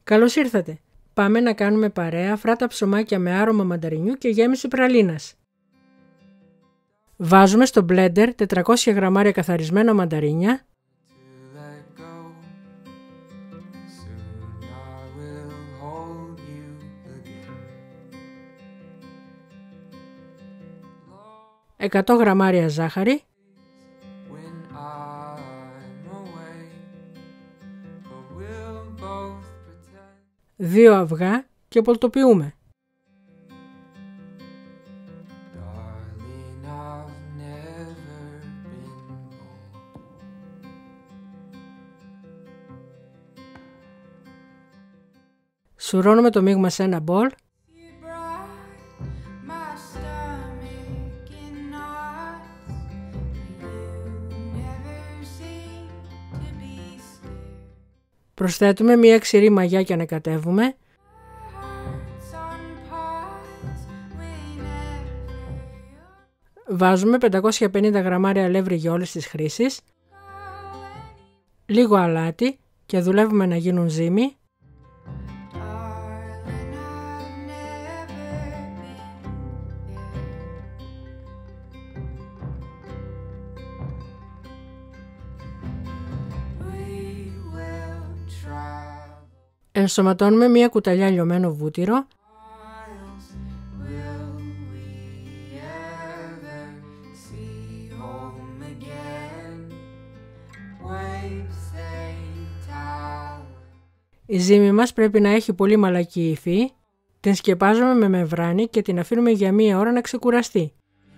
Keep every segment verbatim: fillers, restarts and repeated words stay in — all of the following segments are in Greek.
Καλώς ήρθατε! Πάμε να κάνουμε παρέα φράτα ψωμάκια με άρωμα μανταρινιού και γέμιση πραλίνας. Βάζουμε στο μπλέντερ τετρακόσια γραμμάρια καθαρισμένα μανταρίνια, εκατό γραμμάρια ζάχαρη, δύο αυγά και πολτοποιούμε. Σουρώνουμε το μείγμα σε ένα μπολ. Προσθέτουμε μία ξηρή μαγιά και ανακατεύουμε. Βάζουμε πεντακόσια πενήντα γραμμάρια αλεύρι για όλες τις χρήσεις, λίγο αλάτι και δουλεύουμε να γίνουν ζύμη. Ενσωματώνουμε μία κουταλιά λιωμένο βούτυρο. Η ζύμη μας πρέπει να έχει πολύ μαλακή υφή. Την σκεπάζουμε με μεμβράνη και την αφήνουμε για μία ώρα να ξεκουραστεί.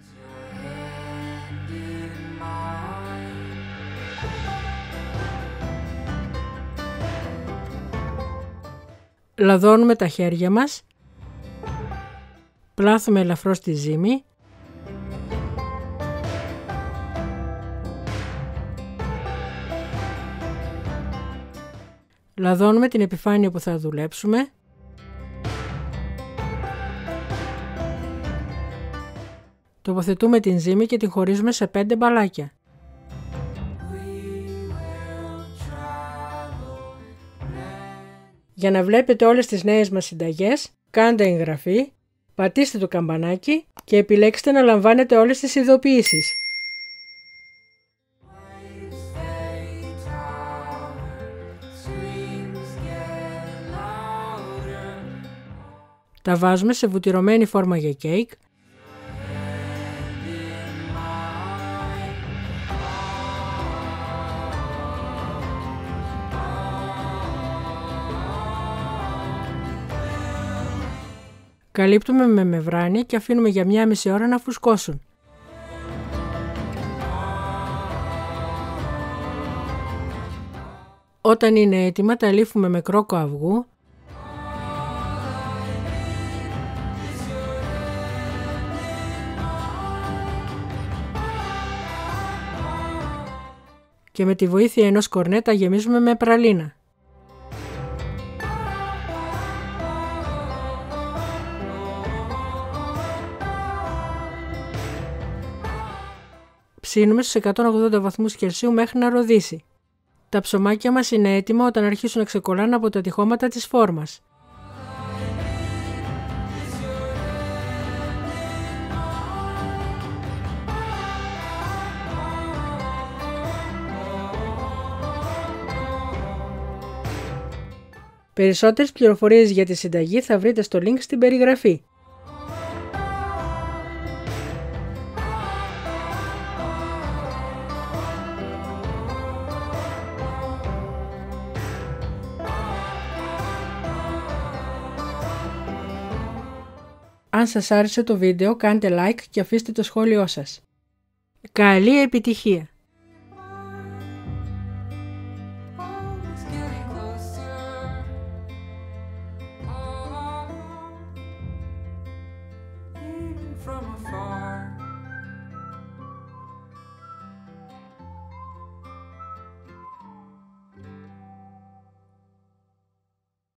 Λαδώνουμε τα χέρια μας, πλάθουμε ελαφρώς τη ζύμη, λαδώνουμε την επιφάνεια που θα δουλέψουμε, τοποθετούμε την ζύμη και την χωρίζουμε σε πέντε μπαλάκια. Για να βλέπετε όλες τις νέες μας συνταγές, κάντε εγγραφή, πατήστε το καμπανάκι και επιλέξτε να λαμβάνετε όλες τις ειδοποιήσεις. Τα βάζουμε σε βουτυρωμένη φόρμα για κέικ. Καλύπτουμε με μεμβράνη και αφήνουμε για μία μισή ώρα να φουσκώσουν. Όταν είναι έτοιμα τα λύφουμε με κρόκο αυγού. Και με τη βοήθεια ενός κορνέ τα γεμίζουμε με πραλίνα. Ψήνουμε στους εκατόν ογδόντα βαθμούς Κελσίου μέχρι να ροδίσει. Τα ψωμάκια μας είναι έτοιμα όταν αρχίσουν να ξεκολλάνε από τα τυχώματα της φόρμας. Περισσότερες πληροφορίες για τη συνταγή θα βρείτε στο link στην περιγραφή. Αν σας άρεσε το βίντεο, κάντε like και αφήστε το σχόλιο σας. Καλή επιτυχία! From afar